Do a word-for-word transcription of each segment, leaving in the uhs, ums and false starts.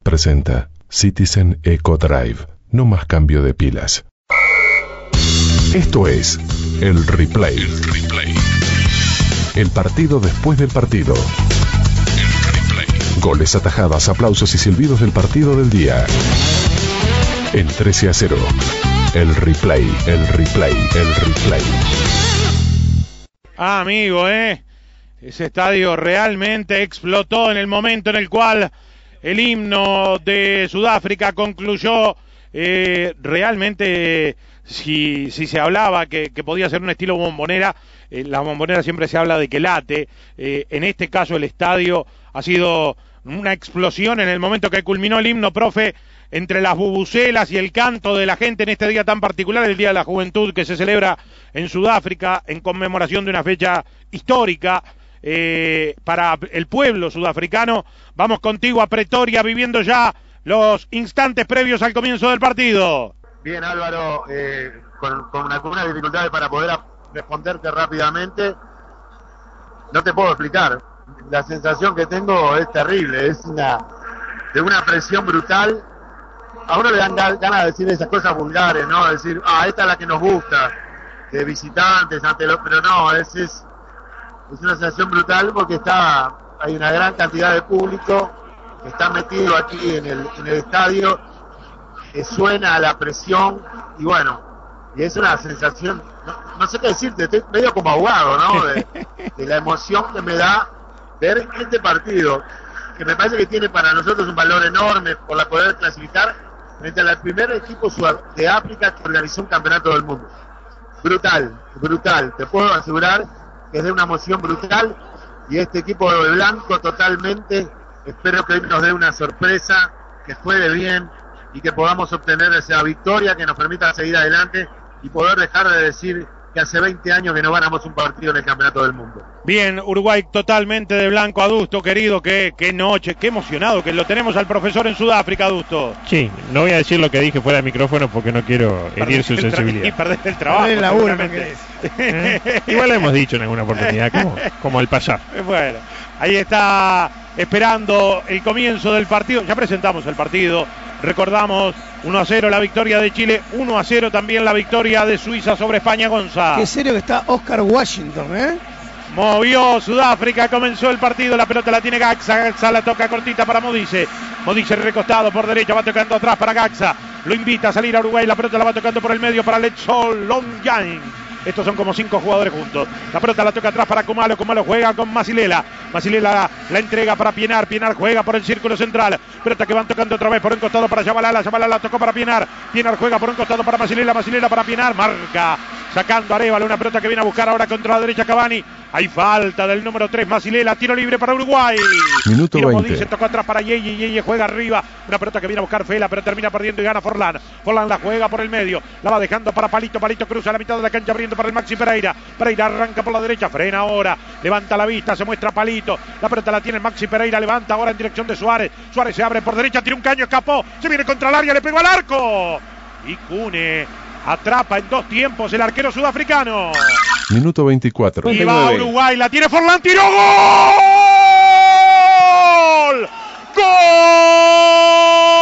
presenta Citizen Eco Drive. No más cambio de pilas. Esto es el replay. El replay. El partido después del partido. El replay. Goles, atajadas, aplausos y silbidos del partido del día. En trece a cero. El replay, el replay, el replay. Ah, amigo, ¿eh? Ese estadio realmente explotó en el momento en el cual el himno de Sudáfrica concluyó. Eh, realmente, si, si se hablaba que, que podía ser un estilo bombonera, eh, la bombonera siempre se habla de que late. Eh, en este caso, el estadio ha sido una explosión en el momento que culminó el himno, profe, entre las bubucelas y el canto de la gente en este día tan particular, el Día de la Juventud, que se celebra en Sudáfrica en conmemoración de una fecha histórica eh, para el pueblo sudafricano. Vamos contigo a Pretoria, viviendo ya los instantes previos al comienzo del partido. Bien, Álvaro, eh, con, con algunas dificultades para poder responderte rápidamente. No te puedo explicar. La sensación que tengo es terrible, es una de una presión brutal. A uno le dan ganas de decir esas cosas vulgares, ¿no? Decir, ah, esta es la que nos gusta, de visitantes, ante lo, pero no, es, es, es una sensación brutal porque está, hay una gran cantidad de público que está metido aquí en el, en el estadio, que suena a la presión, y bueno, y es una sensación, no, no sé qué decirte, estoy medio como ahogado, ¿no? De, de la emoción que me da ver este partido, que me parece que tiene para nosotros un valor enorme por la poder clasificar frente al primer equipo de África que organizó un campeonato del mundo. Brutal, brutal, te puedo asegurar que es de una emoción brutal, y este equipo de blanco totalmente, espero que hoy nos dé una sorpresa, que juegue bien y que podamos obtener esa victoria que nos permita seguir adelante y poder dejar de decir que hace veinte años que no ganamos un partido en el campeonato del mundo. Bien, Uruguay totalmente de blanco. Adusto, querido, qué, qué noche, qué emocionado que lo tenemos al profesor en Sudáfrica, Adusto. Sí, no voy a decir lo que dije fuera de micrófono porque no quiero herir su sensibilidad. Y perder el trabajo. El laburo, ¿Eh? Igual lo hemos dicho en alguna oportunidad, como, como al pasar. Bueno, ahí está esperando el comienzo del partido. Ya presentamos el partido. Recordamos uno a cero la victoria de Chile, uno a cero también la victoria de Suiza sobre España. Gonza. Qué serio que está Oscar Washington, ¿eh? Movió Sudáfrica, comenzó el partido, la pelota la tiene Gaxa, Gaxa la toca cortita para Modice, Modice recostado por derecha, va tocando atrás para Gaxa, lo invita a salir a Uruguay, la pelota la va tocando por el medio para Letso Longyang. Estos son como cinco jugadores juntos. La pelota la toca atrás para Kumalo. Kumalo juega con Masilela. Masilela la, la entrega para Pienar. Pienar juega por el círculo central. Pelota que van tocando otra vez por un costado para Yabalala. Yabalala la tocó para Pienar. Pienar juega por un costado para Masilela. Masilela para Pienar. Marca. Sacando Arévalo. Una pelota que viene a buscar ahora contra la derecha Cavani. Hay falta del número tres. Masilela. Tiro libre para Uruguay. Minuto Tiro veinte. Modice, tocó atrás para Yeye. Yeye juega arriba. Una pelota que viene a buscar Fela, pero termina perdiendo y gana Forlán. Forlán la juega por el medio. La va dejando para Palito. Palito cruza la mitad de la cancha abriendo para el Maxi Pereira. Pereira arranca por la derecha, frena ahora, levanta la vista, se muestra Palito, la pelota la tiene el Maxi Pereira, levanta ahora en dirección de Suárez, Suárez se abre por derecha, tira un caño, escapó, se viene contra el área, le pegó al arco, y Cune atrapa en dos tiempos el arquero sudafricano. Minuto veinticuatro. Y va Uruguay, la tiene Forlán, tiró, ¡gol! ¡Gol!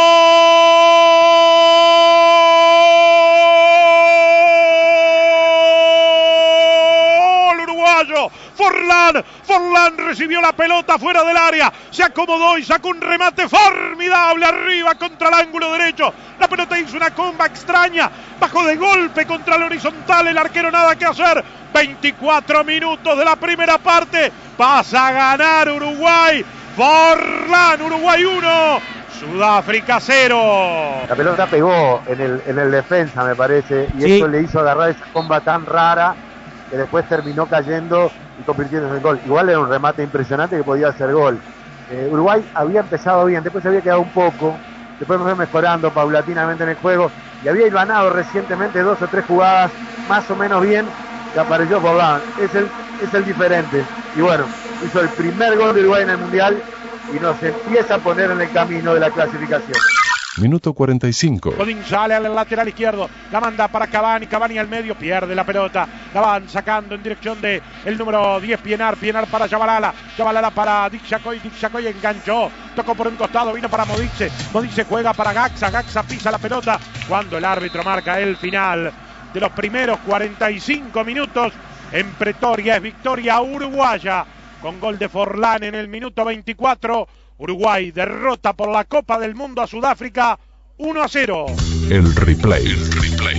Forlán, Forlán recibió la pelota fuera del área, se acomodó y sacó un remate formidable arriba contra el ángulo derecho. La pelota hizo una comba extraña, bajó de golpe contra el horizontal, el arquero nada que hacer. veinticuatro minutos de la primera parte, pasa a ganar Uruguay. Forlán, Uruguay uno, Sudáfrica cero. La pelota pegó en el, en el defensa, me parece, y Sí. eso le hizo agarrar esa comba tan rara que después terminó cayendo y convirtiéndose en gol. Igual era un remate impresionante que podía hacer gol. Eh, Uruguay había empezado bien, después había quedado un poco, después fue mejorando paulatinamente en el juego y había hilvanado recientemente dos o tres jugadas más o menos bien, que apareció Forlán. Es el, es el diferente. Y bueno, hizo el primer gol de Uruguay en el Mundial y nos empieza a poner en el camino de la clasificación. Minuto cuarenta y cinco. Godín sale al lateral izquierdo, la manda para Cavani, Cavani al medio, pierde la pelota, la van sacando en dirección de el número diez, Pienaar, Pienaar para Chabalala, Chabalala para Dick Chacoy, Dick Chacoy enganchó, tocó por un costado, vino para Modice, Modice juega para Gaxa, Gaxa pisa la pelota, cuando el árbitro marca el final de los primeros cuarenta y cinco minutos en Pretoria, es victoria uruguaya, con gol de Forlán en el minuto veinticuatro, Uruguay derrota por la Copa del Mundo a Sudáfrica uno a cero. El replay. El replay.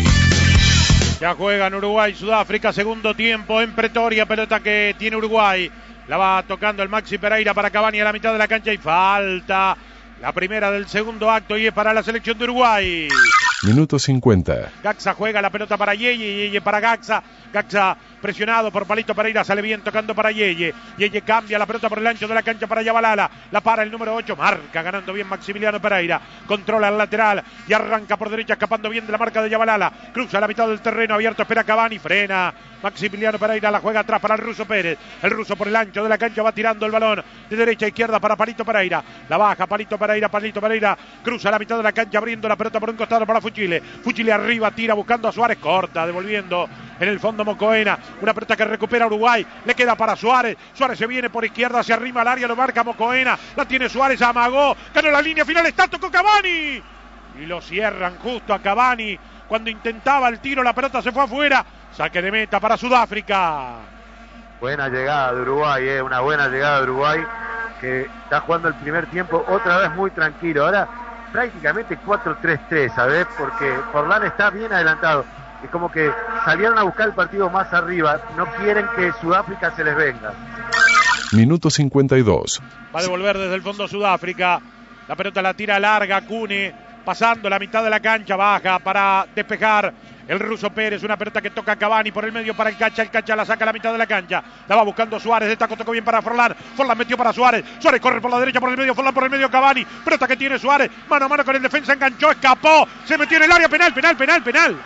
Ya juegan Uruguay y Sudáfrica, segundo tiempo en Pretoria, pelota que tiene Uruguay. La va tocando el Maxi Pereira para Cavani a la mitad de la cancha y falta. La primera del segundo acto y es para la selección de Uruguay. Minuto cincuenta. Gaxa juega la pelota para Yeye, Yeye para Gaxa. Gaxa presionado por Palito Pereira, sale bien tocando para Yeye. Yeye cambia la pelota por el ancho de la cancha para Chabalala. La para el número ocho, marca ganando bien Maximiliano Pereira. Controla el lateral y arranca por derecha escapando bien de la marca de Chabalala. Cruza la mitad del terreno abierto, espera Cavani, frena. Maximiliano Pereira la juega atrás para el ruso Pérez. El ruso por el ancho de la cancha va tirando el balón de derecha a izquierda para Palito Pereira. La baja Palito Pereira, Palito Pereira cruza la mitad de la cancha abriendo la pelota por un costado para Fuchile. Fuchile arriba, tira buscando a Suárez, corta, devolviendo en el fondo Mocoena. Una pelota que recupera Uruguay, le queda para Suárez. Suárez se viene por izquierda, se arrima al área, lo marca Mocoena. La tiene Suárez, amagó, ganó la línea final, está, tocó Cavani. Y lo cierran justo a Cavani. Cuando intentaba el tiro, la pelota se fue afuera. Saque de meta para Sudáfrica. Buena llegada de Uruguay, eh, una buena llegada de Uruguay, que está jugando el primer tiempo otra vez muy tranquilo. Ahora prácticamente cuatro tres tres, ¿sabes? Porque Forlán está bien adelantado. Es como que salieron a buscar el partido más arriba. No quieren que Sudáfrica se les venga. Minuto cincuenta y dos. Va a devolver desde el fondo Sudáfrica. La pelota la tira larga, Cune, pasando la mitad de la cancha, baja para despejar el ruso Pérez, una pelota que toca a Cavani por el medio para el Cacha, el Cacha la saca a la mitad de la cancha, la va buscando Suárez, esta tocó bien para Forlán, Forlán metió para Suárez, Suárez corre por la derecha, por el medio, Forlán por el medio, Cavani, pelota que tiene Suárez, mano a mano con el defensa, enganchó, escapó, se metió en el área, penal, penal, penal, penal.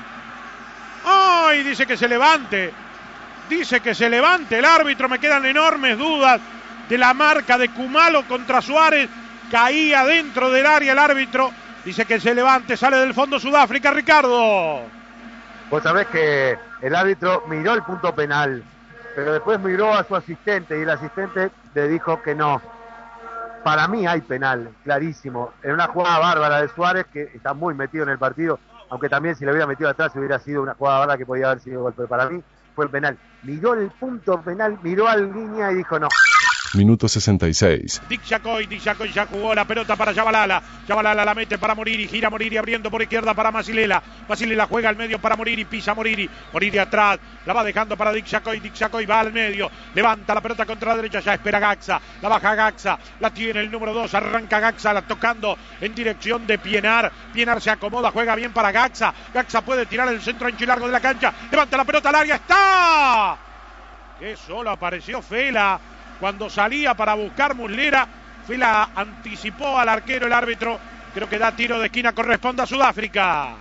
¡Ay! Dice que se levante, dice que se levante el árbitro, me quedan enormes dudas de la marca de Kumalo contra Suárez, caía dentro del área el árbitro, dice que se levante, sale del fondo Sudáfrica, Ricardo. Vos sabés que el árbitro miró el punto penal, pero después miró a su asistente y el asistente le dijo que no. Para mí hay penal, clarísimo. En una jugada bárbara de Suárez, que está muy metido en el partido, aunque también si le hubiera metido atrás hubiera sido una jugada bárbara que podía haber sido gol, pero para mí fue el penal. Miró el punto penal, miró a la línea y dijo no. Minuto sesenta y seis. Dick Chacoy, Dick Chacoy ya jugó la pelota para Chabalala. Chabalala la mete para Moriri, gira Moriri abriendo por izquierda para Masilela. Masilela juega al medio para Moriri, pisa Moriri. Moriri atrás, la va dejando para Dick Chacoy. Dick Chacoy va al medio, levanta la pelota contra la derecha, ya espera Gaxa. La baja Gaxa, la tiene el número dos, arranca Gaxa, la tocando en dirección de Pienaar. Pienaar se acomoda, juega bien para Gaxa. Gaxa puede tirar el centro ancho y largo de la cancha. Levanta la pelota al área, ¡está! Que solo apareció Fela. Cuando salía para buscar Muslera, Fela anticipó al arquero el árbitro. Creo que da tiro de esquina, corresponde a Sudáfrica.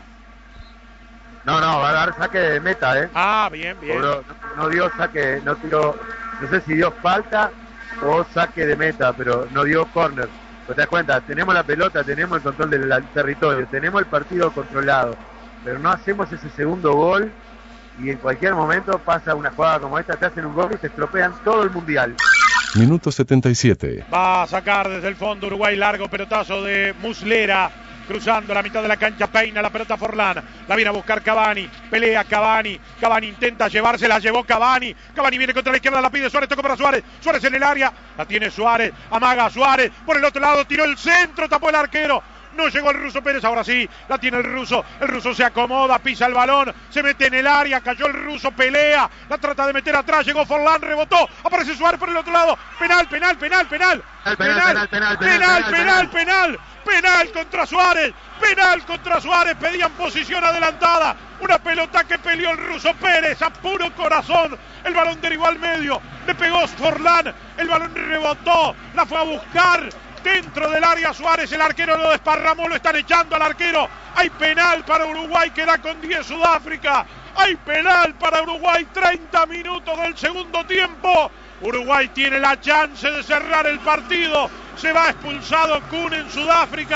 No, no, va a dar saque de meta, ¿eh? Ah, bien, bien. No, no dio saque, no tiró, no sé si dio falta o saque de meta, pero no dio córner. Pero te das cuenta, tenemos la pelota, tenemos el control del territorio, tenemos el partido controlado, pero no hacemos ese segundo gol y en cualquier momento pasa una jugada como esta, te hacen un gol y se estropean todo el mundial. Minuto setenta y siete. Va a sacar desde el fondo Uruguay, largo pelotazo de Muslera, cruzando la mitad de la cancha, peina la pelota Forlán, la viene a buscar Cavani, pelea Cavani, Cavani intenta llevársela, llevó Cavani, Cavani viene contra la izquierda, la pide Suárez, toca para Suárez, Suárez en el área, la tiene Suárez, amaga a Suárez, por el otro lado tiró el centro, tapó el arquero. No llegó el ruso Pérez, ahora sí, la tiene el ruso, el ruso se acomoda, pisa el balón, se mete en el área, cayó el ruso, pelea, la trata de meter atrás, llegó Forlán, rebotó, aparece Suárez por el otro lado, penal, penal, penal, penal, penal, penal, penal, penal, penal, penal, penal contra Suárez, penal contra Suárez, pedían posición adelantada, una pelota que peleó el ruso Pérez a puro corazón, el balón derivó al medio, le pegó Forlán, el balón rebotó, la fue a buscar, dentro del área Suárez, el arquero lo desparramó, lo están echando al arquero. Hay penal para Uruguay, queda con diez Sudáfrica. Hay penal para Uruguay, treinta minutos del segundo tiempo. Uruguay tiene la chance de cerrar el partido. Se va expulsado Kun en Sudáfrica.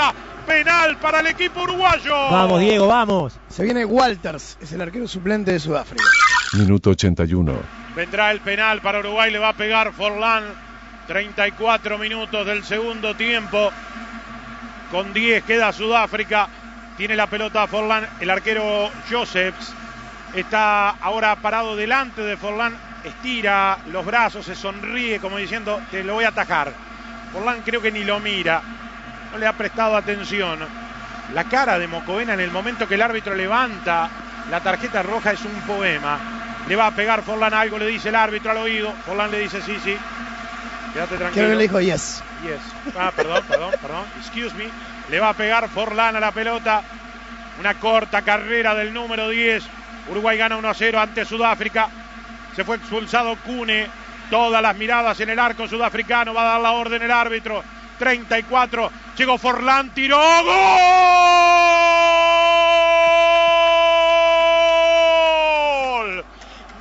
penal para el equipo uruguayo. Vamos, Diego, vamos. Se viene Walters, es el arquero suplente de Sudáfrica. Minuto ochenta y uno. Vendrá el penal para Uruguay, le va a pegar Forlán. treinta y cuatro minutos del segundo tiempo. Con diez queda Sudáfrica. Tiene la pelota Forlán. El arquero Josephs está ahora parado delante de Forlán. Estira los brazos, se sonríe como diciendo, te lo voy a atajar. Forlán creo que ni lo mira. No le ha prestado atención. La cara de Mocovena en el momento que el árbitro levanta la tarjeta roja es un poema. Le va a pegar Forlán, algo le dice el árbitro al oído. Forlán le dice sí, sí. Quédate tranquilo. Creo que le dijo yes. Yes. Ah, perdón, perdón, perdón. Excuse me. Le va a pegar Forlán a la pelota. Una corta carrera del número diez. Uruguay gana uno a cero ante Sudáfrica. Se fue expulsado Cune. Todas las miradas en el arco sudafricano. Va a dar la orden el árbitro. treinta y cuatro. Llegó Forlán, tiró. ¡Gol!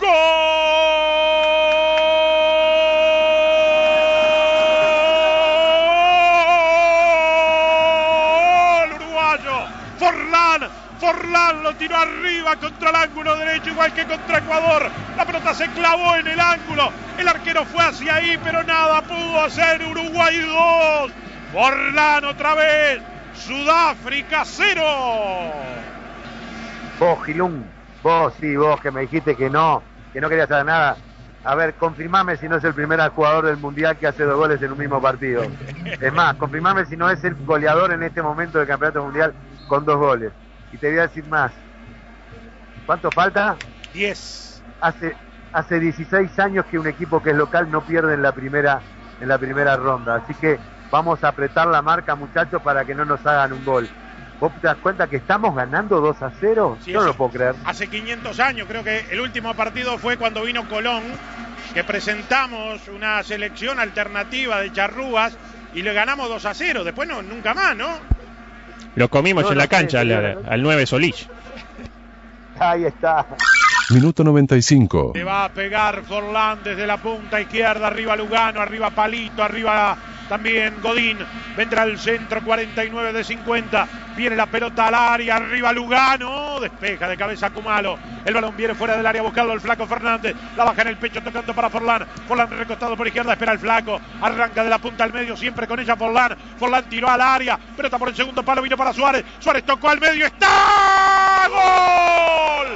¡Gol! Uruguayo. Forlán. Forlán lo tiró arriba contra el ángulo derecho, igual que contra Ecuador. La pelota se clavó en el ángulo. El arquero fue hacia ahí, pero nada pudo hacer. Uruguay dos. Forlán otra vez. Sudáfrica cero. Vos, Gilún, vos, sí, vos que me dijiste que no, que no querías hacer nada. A ver, confirmame si no es el primer jugador del Mundial que hace dos goles en un mismo partido. Es más, confirmame si no es el goleador en este momento del Campeonato Mundial con dos goles. Y te voy a decir más. ¿Cuánto falta? diez. Hace, hace dieciséis años que un equipo que es local no pierde en la primera, en la primera ronda. Así que vamos a apretar la marca, muchachos, para que no nos hagan un gol. ¿Vos te das cuenta que estamos ganando dos a cero? Sí, Yo no hace, lo puedo creer. Hace quinientos años, creo que el último partido fue cuando vino Colón, que presentamos una selección alternativa de charrúas y le ganamos dos a cero. Después no, nunca más, ¿no? Lo comimos No, en no la cancha sé, al, no. al nueve Solís. Ahí está. Minuto noventa y cinco. Le va a pegar Forlán desde la punta izquierda, arriba Lugano, arriba Palito, arriba también Godín. Vendrá al centro, cuarenta y nueve de cincuenta. Viene la pelota al área, arriba Lugano. Despeja de cabeza Kumalo. El balón viene fuera del área, buscando al flaco Fernández. La baja en el pecho, tocando para Forlán. Forlán recostado por izquierda, espera el flaco. Arranca de la punta al medio, siempre con ella Forlán. Forlán tiró al área, pelota por el segundo palo, vino para Suárez. Suárez tocó al medio, ¡está! ¡Gol!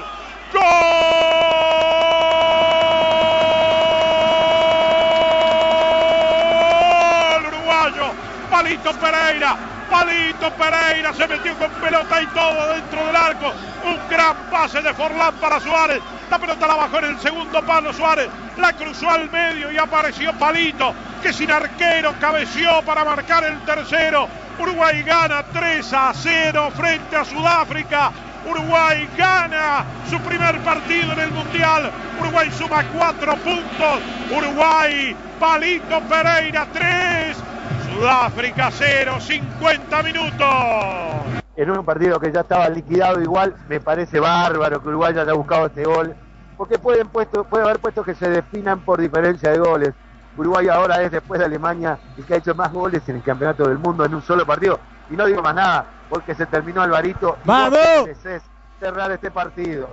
¡Gol! Uruguayo, Palito Pereira, Palito Pereira se metió con pelota y todo dentro del arco. Un gran pase de Forlán para Suárez. La pelota la bajó en el segundo palo Suárez, la cruzó al medio y apareció Palito, que sin arquero cabeció para marcar el tercero. Uruguay gana tres a cero frente a Sudáfrica. Uruguay gana su primer partido en el Mundial. Uruguay suma cuatro puntos. Uruguay, Palito Pereira tres, Sudáfrica cero, cincuenta minutos. En un partido que ya estaba liquidado igual, me parece bárbaro que Uruguay haya buscado este gol. Porque pueden puesto, puede haber puestos que se definan por diferencia de goles. Uruguay ahora es, después de Alemania, el que ha hecho más goles en el Campeonato del Mundo en un solo partido. Y no digo más nada, porque se terminó Alvarito. Y ¡vamos! vos mereces cerrar este partido.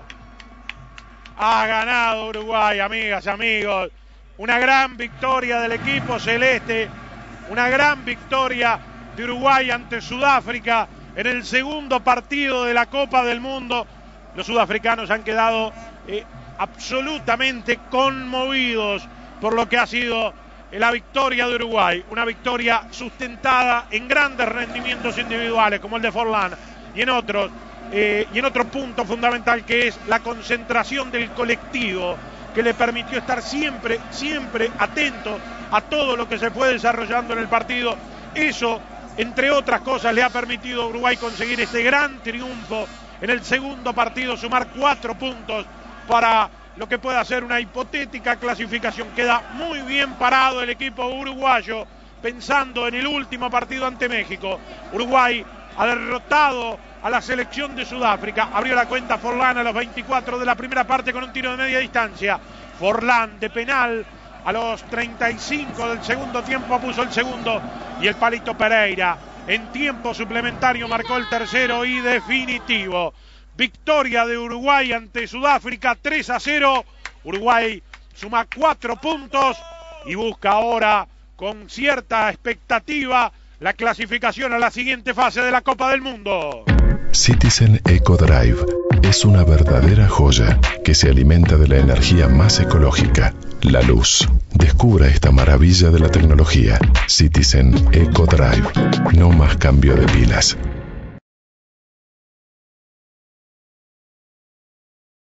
Ha ganado Uruguay, amigas y amigos. Una gran victoria del equipo celeste. Una gran victoria de Uruguay ante Sudáfrica en el segundo partido de la Copa del Mundo. Los sudafricanos han quedado eh, absolutamente conmovidos por lo que ha sido la victoria de Uruguay. Una victoria sustentada en grandes rendimientos individuales como el de Forlán y en otros. Eh, y en otro punto fundamental, que es la concentración del colectivo, que le permitió estar siempre, siempre atento a todo lo que se fue desarrollando en el partido. Eso, entre otras cosas, le ha permitido a Uruguay conseguir este gran triunfo en el segundo partido, sumar cuatro puntos para lo que pueda ser una hipotética clasificación. Queda muy bien parado el equipo uruguayo, pensando en el último partido ante México. Uruguay ha derrotado a la selección de Sudáfrica. Abrió la cuenta Forlán a los veinticuatro de la primera parte con un tiro de media distancia. Forlán de penal a los treinta y cinco del segundo tiempo puso el segundo. Y el Palito Pereira En tiempo suplementario marcó el tercero y definitivo. Victoria de Uruguay ante Sudáfrica, tres a cero. Uruguay suma cuatro puntos y busca ahora con cierta expectativa la clasificación a la siguiente fase de la Copa del Mundo. Citizen EcoDrive es una verdadera joya que se alimenta de la energía más ecológica, la luz. Descubra esta maravilla de la tecnología. Citizen EcoDrive. No más cambio de pilas.